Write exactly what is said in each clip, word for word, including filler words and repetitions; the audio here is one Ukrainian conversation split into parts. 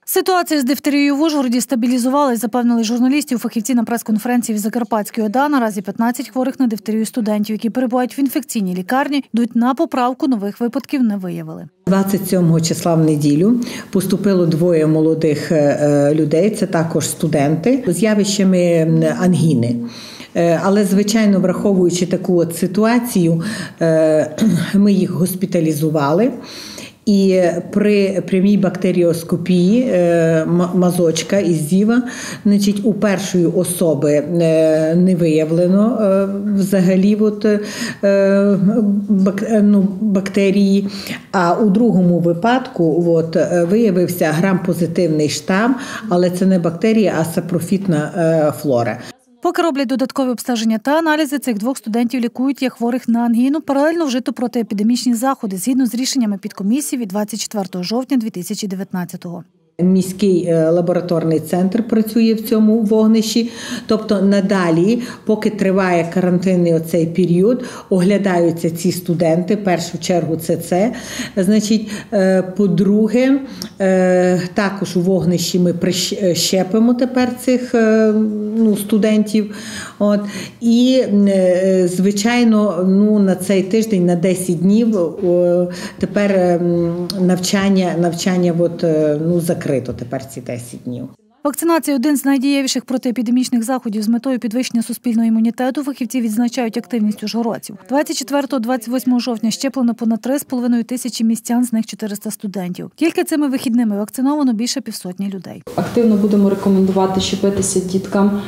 Ситуація з дифтерією в Ужгороді стабілізувалась, запевнили журналістів фахівці на прес-конференції в Закарпатській ОДА. Наразі п'ятнадцять хворих на дифтерію студентів, які перебувають в інфекційній лікарні, йдуть на поправку, нових випадків не виявили. двадцять сьомого числа в неділю поступило двоє молодих людей, це також студенти, з явищами ангіни. Але, звичайно, враховуючи таку от ситуацію, ми їх госпіталізували. І при прямій бактеріоскопії мазочка із зіва, значить, у першої особи не виявлено взагалі от, бактерії, а у другому випадку от, виявився грам-позитивний штам, але це не бактерія, а сапрофітна флора. Поки роблять додаткові обстеження та аналізи, цих двох студентів лікують як хворих на ангіну. Паралельно вжито протиепідемічні заходи, згідно з рішеннями підкомісії від двадцять четвертого жовтня дві тисячі дев'ятнадцятого. Міський лабораторний центр працює в цьому вогнищі, тобто надалі, поки триває карантинний оцей період, оглядаються ці студенти, в першу чергу це це. Значить, по-друге, також у вогнищі ми прищепимо тепер цих ну, студентів. От. І, звичайно, ну, на цей тиждень, на десять днів, тепер навчання, навчання от, ну, закрите. Тепер ці десять днів. Вакцинація – один з найдієвіших протиепідемічних заходів з метою підвищення суспільного імунітету. Фахівці відзначають активність ужгородців. двадцять четвертого - двадцять восьмого жовтня щеплено понад три з половиною тисячі містян, з них чотириста студентів. Тільки цими вихідними вакциновано більше півсотні людей. Активно будемо рекомендувати щепитися діткам,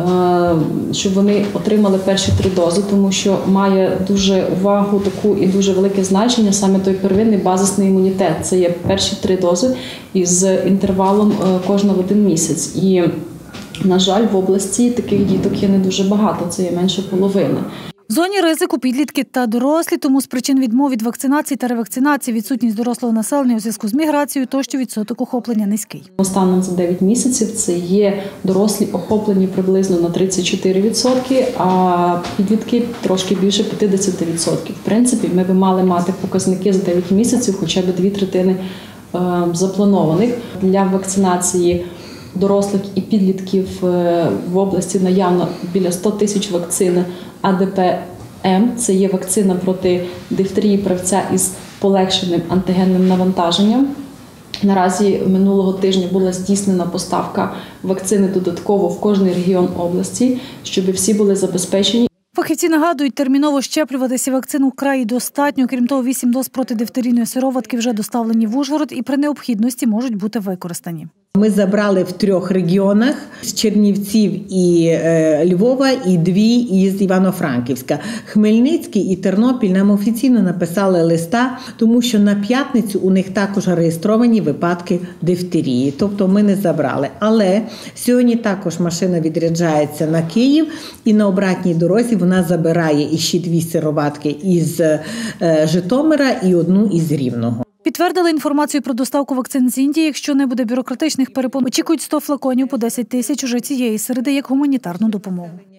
щоб вони отримали перші три дози, тому що має дуже увагу таку і дуже велике значення саме той первинний базисний імунітет. Це є перші три дози із інтервалом кожна в один місяць. І, на жаль, в області таких діток є не дуже багато, це є менше половини. В зоні ризику підлітки та дорослі, тому з причин відмов від вакцинації та ревакцинації, відсутність дорослого населення у зв'язку з міграцією, тощо відсоток охоплення низький. Станом за дев'ять місяців це є дорослі охоплені приблизно на тридцять чотири відсотки, а підлітки трошки більше п'ятдесят відсотків. В принципі, ми би мали мати показники за дев'ять місяців, хоча б дві третини запланованих. Для вакцинації дорослих і підлітків в області наявно біля ста тисяч вакцин А Д П М. Це є вакцина проти дифтерії правця із полегшеним антигенним навантаженням. Наразі минулого тижня була здійснена поставка вакцини додатково в кожний регіон області, щоб всі були забезпечені. Фахівці нагадують, терміново щеплюватися вакцину вкрай достатньо. Крім того, вісім доз протидифтерійної сироватки вже доставлені в Ужгород і при необхідності можуть бути використані. Ми забрали в трьох регіонах – з Чернівців і е, Львова, і дві із Івано-Франківська. Хмельницький і Тернопіль нам офіційно написали листа, тому що на п'ятницю у них також реєстровані випадки дифтерії. Тобто ми не забрали. Але сьогодні також машина відряджається на Київ і на обратній дорозі вона забирає іще дві сироватки із е, Житомира і одну із Рівного. Підтвердили інформацію про доставку вакцин з Індії. Якщо не буде бюрократичних перепон, очікують сто флаконів по десять тисяч уже цієї середи як гуманітарну допомогу.